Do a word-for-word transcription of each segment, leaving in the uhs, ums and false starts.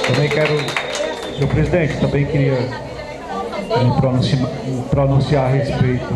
Também quero, senhor presidente, também queria me pronunciar, me pronunciar a respeito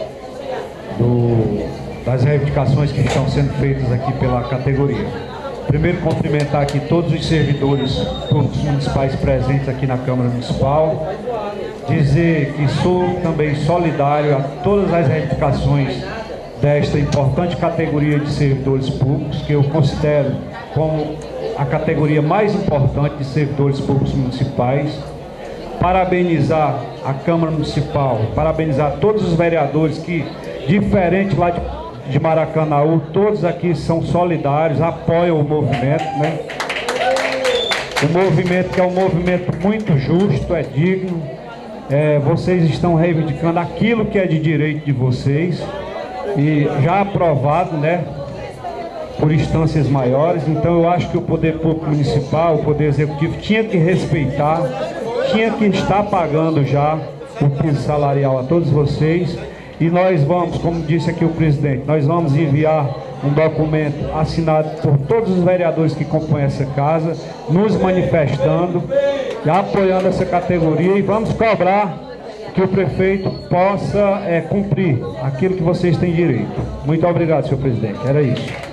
do, das reivindicações que estão sendo feitas aqui pela categoria. Primeiro, cumprimentar aqui todos os servidores públicos municipais presentes aqui na Câmara Municipal. Dizer que sou também solidário a todas as reivindicações desta importante categoria de servidores públicos, que eu considero como a categoria mais importante de servidores públicos municipais. Parabenizar a Câmara Municipal, parabenizar todos os vereadores que, diferente lá de, de Maracanaú, todos aqui são solidários, apoiam o movimento, né? O movimento que é um movimento muito justo, é digno. É, vocês estão reivindicando aquilo que é de direito de vocês e já aprovado, né, por instâncias maiores. Então eu acho que o poder público municipal, o poder executivo tinha que respeitar, tinha que estar pagando já o piso salarial a todos vocês. E nós vamos, como disse aqui o presidente, nós vamos enviar um documento assinado por todos os vereadores que compõem essa casa, nos manifestando e apoiando essa categoria, e vamos cobrar que o prefeito possa é, cumprir aquilo que vocês têm direito. Muito obrigado, senhor presidente. Era isso.